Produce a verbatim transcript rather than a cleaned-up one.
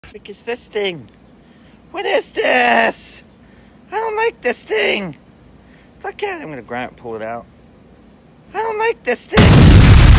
What is this thing? What is this? I don't like this thing. Look at it. I'm gonna grab it and pull it out. I don't like this thing.